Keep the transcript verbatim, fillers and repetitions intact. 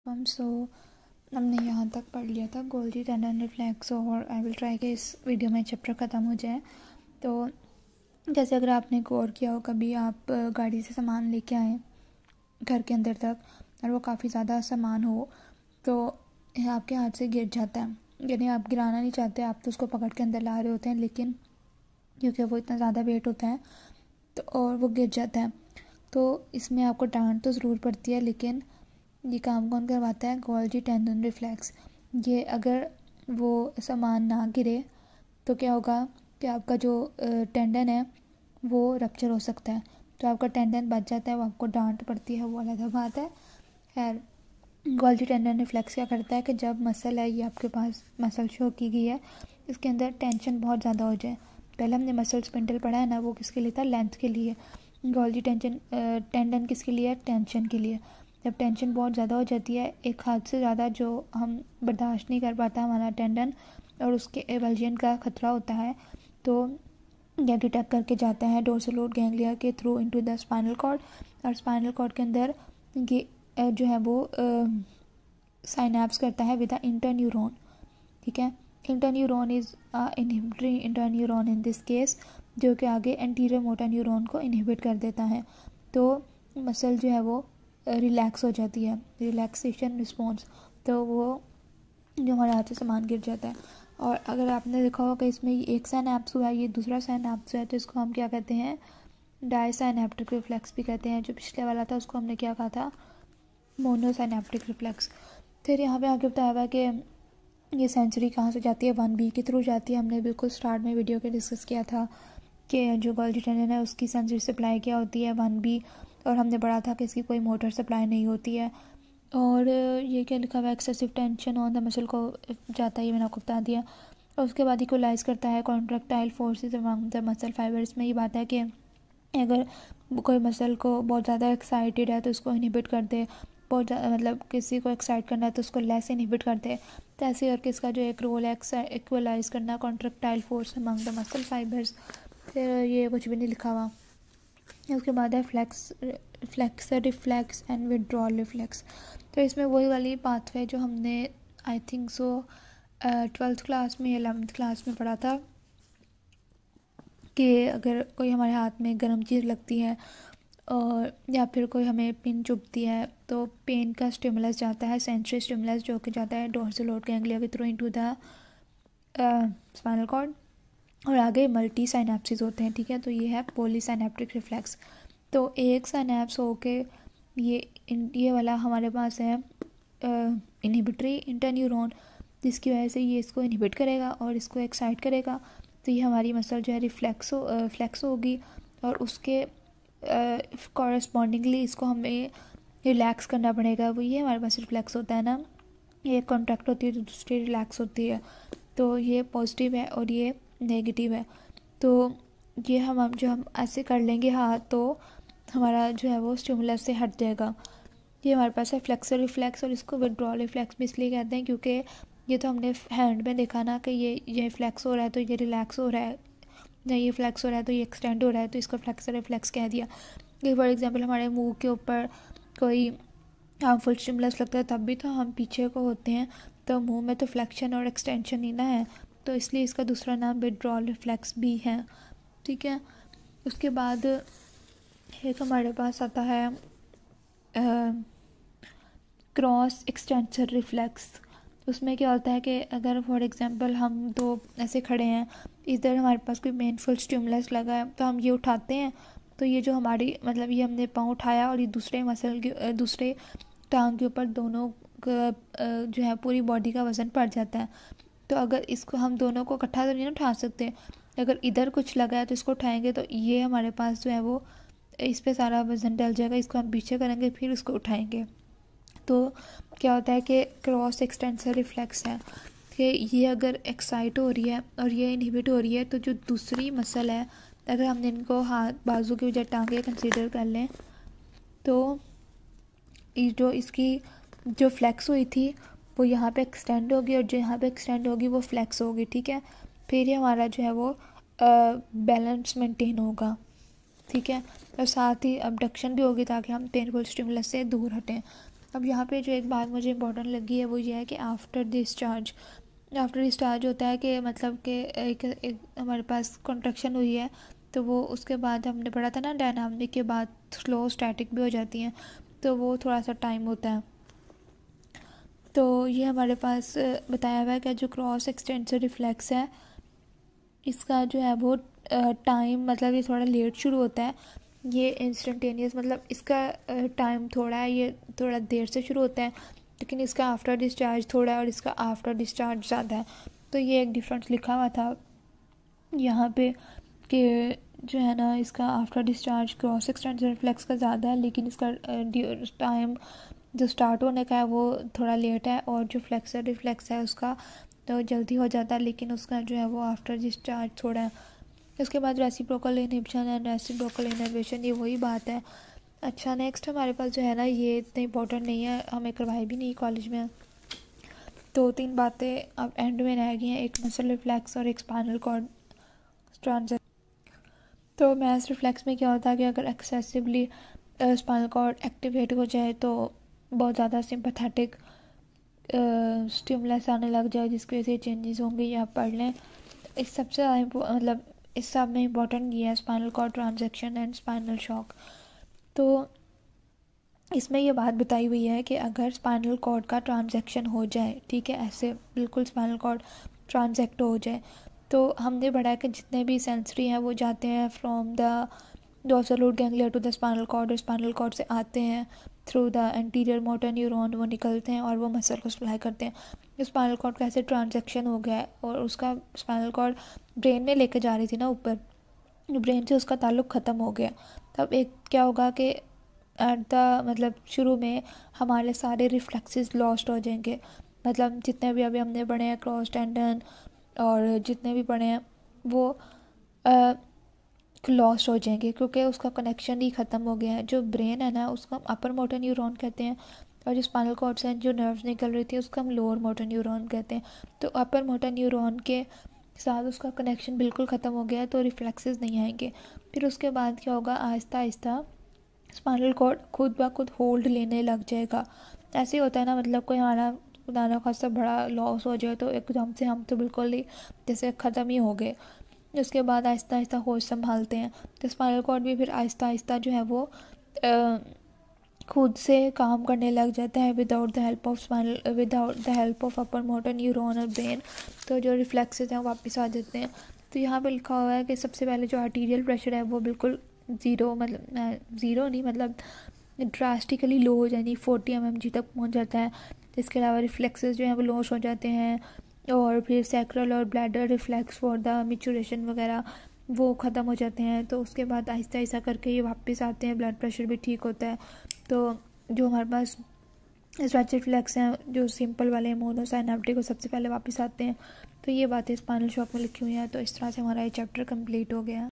हम सो हमने यहाँ तक पढ़ लिया था गोल्जी टेंडन रिफ्लेक्स और आई विल ट्राई कि इस वीडियो में चैप्टर ख़त्म हो जाए। तो जैसे अगर आपने गौर किया हो, कभी आप गाड़ी से सामान लेके आए घर के अंदर तक और वो काफ़ी ज़्यादा सामान हो तो आपके हाथ से गिर जाता है, यानी आप गिराना नहीं चाहते, आप तो उसको पकड़ के अंदर ला रहे होते हैं, लेकिन क्योंकि वो इतना ज़्यादा वेट होता है तो और वो गिर जाता है। तो इसमें आपको डांट तो ज़रूर पड़ती है, लेकिन ये काम कौन करवाता है? Golgi tendon reflex. ये अगर वो सामान ना गिरे तो क्या होगा कि आपका जो टेंडन है वो रप्चर हो सकता है, तो आपका टेंडन बच जाता है, वो आपको डांट पड़ती है, वो अलग बात है। खैर, गोल्जी टेंडन रिफ्लेक्स क्या करता है कि जब मसल है, ये आपके पास मसल शो की गई है, इसके अंदर टेंशन बहुत ज़्यादा हो जाए। पहले हमने मसल स्पिंडल पढ़ा है ना, वो किसके लिए था? लेंथ के लिए। गोल्जी टेंशन टेंडन किसके लिए? टेंशन के लिए। जब टेंशन बहुत ज़्यादा हो जाती है, एक हाथ से ज़्यादा जो हम बर्दाश्त नहीं कर पाता हमारा टेंडन और उसके एवल्जन का ख़तरा होता है, तो यह डिटेक्ट करके जाता है डोर्सल रूट गैंग्लिया के through into the spinal cord, और स्पाइनल कॉर्ड के अंदर ये जो है वो साइनैप्स करता है विद द इंटरन्यूरॉन। ठीक है, interneuron is inhibitory interneuron in this case, जो कि आगे एंटीरियर मोटर न्यूरॉन को इनहिबिट कर देता है। तो मसल जो है वो रिलैक्स हो जाती है, रिलैक्सेशन रिस्पॉन्स, तो वो जो हमारे हाथ से सामान गिर जाता है। और अगर आपने देखा होगा कि इसमें एक साइनैप्स हुआ है, ये दूसरा साइनैप्स है, तो इसको हम क्या कहते हैं? डायसाइनैप्टिक रिफ्लेक्स भी कहते हैं। जो पिछले वाला था उसको हमने क्या कहा था? Monosynaptic reflex. फिर यहाँ पे आगे बताया हुआ है कि ये सेंसरी कहाँ से जाती है? वन बी के थ्रू जाती है। हमने बिल्कुल स्टार्ट में वीडियो के डिस्कस किया था कि जो गोल्जी टेंडन है उसकी सेंसरी सप्लाई क्या होती है? One B. और हमने पढ़ा था कि इसकी कोई मोटर सप्लाई नहीं होती है। और ये क्या लिखा हुआ है? Excessive tension on the muscle को जाता है, ये मैंने आपको बता दिया। और उसके बाद इक्वलाइज करता है contractile forces among the muscle fibres में। ये बात है कि अगर कोई मसल को बहुत ज़्यादा एक्साइटेड है तो उसको इनहिबिट कर दे, बहुत ज़्यादा मतलब किसी को एक्साइट करना है तो उसको लेस इनहिबिट कर दे। तो ऐसे करके इसका जो एक रोल है इक्वलाइज करना contractile force among the muscle fibres. फिर ये कुछ भी नहीं लिखा हुआ। उसके बाद है flex flexor reflex and withdrawal reflex. तो इसमें वही वाली पाथवे जो हमने I think so twelfth class में एलेवंथ क्लास में पढ़ा था कि अगर कोई हमारे हाथ में गर्म चीज़ लगती है और या फिर कोई हमें पिन चुभती है तो पेन का स्टिमुलस जाता है, सेंसरी स्टिमुलस, जो कि जाता है डोर्सल रूट गैंग्लिया के through into the spinal cord, और आगे मल्टी साइनैप्सिस होते हैं। ठीक है, तो ये है पॉलीसाइनैप्टिक रिफ्लेक्स। तो एक साइनैप्स हो के ये ये वाला हमारे पास है इनहिबिटरी इंटरन्यूरॉन, जिसकी वजह से ये इसको इनहिबिट करेगा और इसको एक्साइट करेगा, तो ये हमारी मसल जो है रिफ्लेक्स हो फ्लेक्स होगी और उसके कॉरस्पॉन्डिंगली इसको हमें रिलैक्स करना पड़ेगा। वो ये हमारे पास रिफ्लेक्स होता है ना, ये कॉन्ट्रैक्ट होती है तो दूसरी रिलैक्स होती है, तो ये पॉजिटिव है और ये नेगेटिव है। तो ये हम हम जो हम ऐसे कर लेंगे हाथ तो हमारा जो है वो स्टिमुलस से हट जाएगा। ये हमारे पास है फ्लेक्सर रिफ्लेक्स, और इसको विड्रॉल रिफ्लेक्स भी इसलिए कहते हैं क्योंकि ये तो हमने हैंड में देखा ना कि ये ये फ्लेक्स हो रहा है तो ये रिलैक्स हो रहा है, या ये फ्लेक्स हो रहा है तो ये एक्सटेंड हो रहा है, तो इसको फ्लेक्सर रिफ्लेक्स कह दिया। कि फॉर एग्जांपल हमारे मुंह के ऊपर कोई हार्मफुल स्टिमुलस लगता है तब भी तो हम पीछे को होते हैं, तो मुंह में तो फ्लेक्शन और एक्सटेंशन ही ना है, तो इसलिए इसका दूसरा नाम विड्रॉल रिफ्लेक्स भी है। ठीक है, उसके बाद एक हमारे पास आता है क्रॉस एक्सटेंसर रिफ्लेक्स। उसमें क्या होता है कि अगर फॉर एग्जांपल हम दो ऐसे खड़े हैं, इधर हमारे पास कोई पेनफुल स्टिमुलस लगा है तो हम ये उठाते हैं, तो ये जो हमारी मतलब ये हमने पाँव उठाया और ये दूसरे मसल के दूसरे टांग के ऊपर दोनों जो है पूरी बॉडी का वज़न पड़ जाता है। तो अगर इसको हम दोनों को इकट्ठा तो नहीं ना उठा सकते, अगर इधर कुछ लगा है तो इसको उठाएंगे तो ये हमारे पास जो है वो इस पे सारा वज़न डल जाएगा, इसको हम पीछे करेंगे फिर उसको उठाएंगे। तो क्या होता है कि क्रॉस एक्सटेंसर रिफ्लेक्स है कि ये अगर एक्साइट हो रही है और ये इनहिबिट हो रही है, तो जो दूसरी मसल है, अगर हमने इनको हाथ बाजू की वजह टांगे कंसीडर कर लें, तो जो इसकी जो फ्लेक्स हुई थी वो यहाँ पे एक्सटेंड होगी और जो यहाँ पे एक्सटेंड होगी वो फ्लेक्स होगी। ठीक है, फिर ये हमारा जो है वो बैलेंस मेंटेन होगा। ठीक है, और साथ ही अबडक्शन भी होगी ताकि हम पेनफुल स्टिमुलस से दूर हटें। अब यहाँ पे जो एक बात मुझे इंपॉर्टेंट लगी है वो ये है कि आफ्टर डिस्चार्ज आफ्टर डिस्चार्ज होता है कि मतलब कि एक, एक हमारे पास कॉन्ट्रैक्शन हुई है तो वो उसके बाद हमने पढ़ा था ना डायनामिक के बाद स्लो स्टैटिक भी हो जाती हैं, तो वो थोड़ा सा टाइम होता है। तो ये हमारे पास बताया हुआ है कि जो क्रॉस एक्सटेंसर रिफ्लेक्स है इसका जो है वो टाइम मतलब ये थोड़ा लेट शुरू होता है, ये इंस्टेंटेनियस मतलब इसका टाइम थोड़ा है, ये थोड़ा देर से शुरू होता है, लेकिन इसका आफ्टर डिस्चार्ज थोड़ा है और इसका आफ्टर डिस्चार्ज ज़्यादा है। तो ये एक डिफरेंस लिखा हुआ था यहाँ पे कि जो है ना इसका after discharge cross extensor reflex का ज़्यादा है, लेकिन इसका टाइम जो स्टार्ट होने का है वो थोड़ा लेट है, और जो फ्लेक्सर रिफ्लेक्स है उसका तो जल्दी हो जाता है, लेकिन उसका जो है वो आफ्टर डिस्चार्ज थोड़ा है। उसके बाद reciprocal inhibition and reciprocal inhibition, ये वही बात है। अच्छा, नेक्स्ट हमारे पास जो है ना ये इतने इंपॉर्टेंट नहीं है, हमें करवाई भी नहीं कॉलेज में। दो तीन बातें अब एंड में रह गई हैं, एक मसल रिफ्लेक्स और एक स्पाइनल कॉर्ड ट्रांजेक्शन। तो मैस रिफ्लेक्स में क्या होता है कि अगर एक्सेसिवली स्पाइनल कॉर्ड एक्टिवेट हो जाए तो बहुत ज़्यादा सिंपैथेटिक स्टिमुलस आने लग जाए जिसकी वजह से चेंजेस होंगे, ये आप पढ़ लें। इस सबसे ज़्यादा मतलब इस सब में इम्पोर्टेंट ये है spinal cord transection and spinal shock. तो इसमें ये बात बताई हुई है कि अगर स्पाइनल कॉर्ड का ट्रांजेक्शन हो जाए, ठीक है, ऐसे बिल्कुल स्पाइनल कॉर्ड ट्रांजेक्ट हो जाए, तो हमने पढ़ा कि जितने भी सेंसरी हैं वो जाते हैं from the dorsal root ganglia to the spinal cord, और स्पाइनल कॉर्ड से आते हैं through the anterior motor neuron, वो निकलते हैं और वो मसल को सप्लाई करते हैं। स्पाइनल कॉर्ड का ऐसे ट्रांजेक्शन हो गया है और उसका स्पाइनल कॉर्ड ब्रेन में लेके जा रही थी ना ऊपर, ब्रेन से उसका ताल्लुक़ ख़त्म हो गया। तब एक क्या होगा कि एट द मतलब शुरू में हमारे सारे रिफ्लेक्सेस लॉस्ट हो जाएंगे, मतलब जितने भी अभी हमने पढ़े हैं क्रॉस टेंडन और जितने भी पढ़े हैं वो लॉस्ट हो जाएंगे, क्योंकि उसका कनेक्शन ही ख़त्म हो गया है। जो ब्रेन है ना उसको हम अपर मोटर न्यूरॉन कहते हैं, और जो स्पाइनल कॉर्ड से जो नर्व्स निकल रही थी उसको हम लोअर मोटर न्यूरॉन कहते हैं। तो अपर मोटर न्यूरॉन के साथ उसका कनेक्शन बिल्कुल ख़त्म हो गया, तो रिफ्लेक्सेस नहीं आएंगे। फिर उसके बाद क्या होगा, आहिस्ता आहिस्ता स्पाइनल कॉर्ड खुद ब खुद होल्ड लेने लग जाएगा। ऐसे होता है ना, मतलब कोई हमारा खुदा ना खास्ता बड़ा लॉस हो जाए तो एकदम से हम तो बिल्कुल ही जैसे ख़त्म ही हो गए। उसके बाद आहिस्ता आहिस्ता होश संभालते हैं, तो स्पाइनल कॉर्ड भी फिर आहिस्ता आहिस्ता जो है वो आ, खुद से काम करने लग जाता है without the help of spinal without the help of upper motor neuron और ब्रेन। तो जो रिफ्लेक्सेस हैं वापस आ जाते हैं। तो यहाँ पे लिखा हुआ है कि सबसे पहले जो आर्टीरियल प्रेशर है वो बिल्कुल ज़ीरो, मतलब ज़ीरो नहीं मतलब ड्रास्टिकली लो हो जानी फोर्टी एम एम जी तक पहुँच जाता है। इसके अलावा रिफ्लेक्सेस जो हैं वो लॉस हो जाते हैं, और फिर सैक्रल और bladder reflex for the maturation वगैरह वो ख़त्म हो जाते हैं। तो उसके बाद आहिस्ता आहिस्ता करके ये वापस आते हैं, ब्लड प्रेशर भी ठीक होता है। तो जो हमारे पास स्ट्रेच रिफ्लेक्स हैं जो सिंपल वाले मोनोसाइनेप्टिक वो सबसे पहले वापस आते हैं। तो ये बातें स्पाइनल शॉक में लिखी हुई हैं। तो इस तरह से हमारा ये चैप्टर कंप्लीट हो गया।